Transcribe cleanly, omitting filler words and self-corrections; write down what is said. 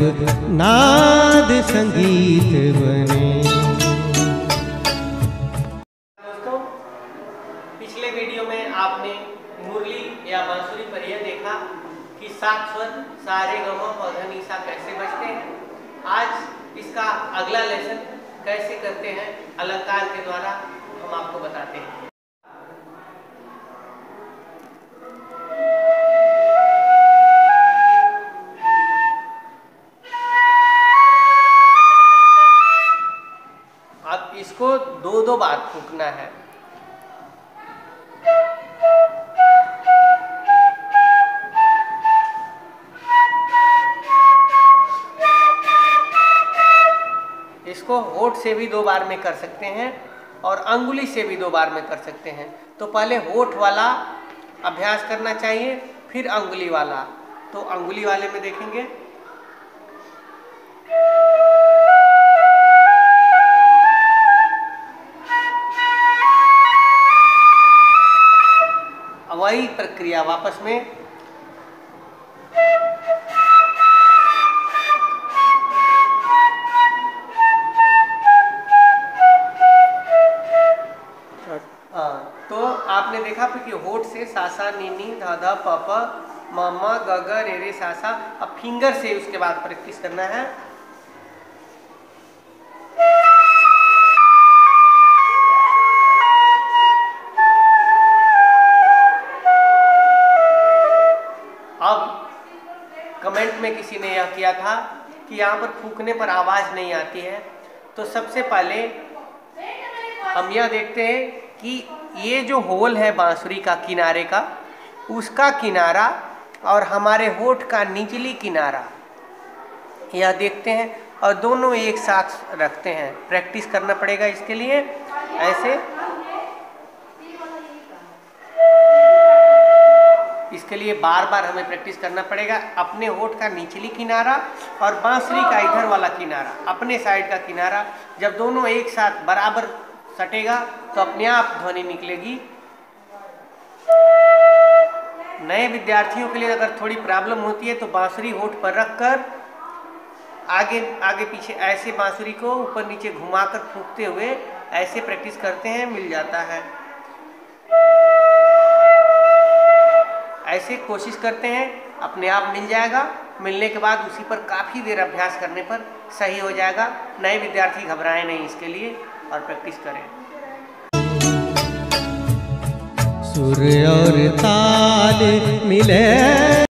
नाद संगीत बने। दोस्तों, पिछले वीडियो में आपने मुरली या बांसुरी पर यह देखा कि 7 स्वर सा रे ग म प ध नि सा कैसे बजते हैं। आज इसका अगला लेसन कैसे करते हैं अलंकार के द्वारा हम आपको बताते हैं। अब इसको दो बार फूंकना है। इसको होठ से भी 2 बार में कर सकते हैं और अंगुली से भी 2 बार में कर सकते हैं। तो पहले होठ वाला अभ्यास करना चाहिए, फिर अंगुली वाला। तो अंगुली वाले में देखेंगे। वही प्रक्रिया वापस में। तो आपने देखा कि होठ से सा सा नी नी ध ध प प म म ग ग रे रे सा सा। अब फिंगर से उसके बाद प्रैक्टिस करना है। अब कमेंट में किसी ने यह किया था कि यहाँ पर फूंकने पर आवाज़ नहीं आती है। तो सबसे पहले हम यह देखते हैं कि ये जो होल है बांसुरी का किनारे का, उसका किनारा और हमारे होठ का निचली किनारा यह देखते हैं और दोनों एक साथ रखते हैं। प्रैक्टिस करना पड़ेगा इसके लिए। ऐसे इसके लिए बार बार हमें प्रैक्टिस करना पड़ेगा। अपने होठ का निचली किनारा और बांसुरी का इधर वाला किनारा, अपने साइड का किनारा, जब दोनों एक साथ बराबर सटेगा तो अपने आप ध्वनि निकलेगी। नए विद्यार्थियों के लिए अगर थोड़ी प्रॉब्लम होती है तो बांसुरी होठ पर रखकर आगे आगे पीछे ऐसे बांसुरी को ऊपर नीचे घुमाकर फूंकते हुए ऐसे प्रैक्टिस करते हैं, मिल जाता है। ऐसे कोशिश करते हैं, अपने आप मिल जाएगा। मिलने के बाद उसी पर काफ़ी देर अभ्यास करने पर सही हो जाएगा। नए विद्यार्थी घबराएं नहीं इसके लिए और प्रैक्टिस करें। सुर और ताल मिले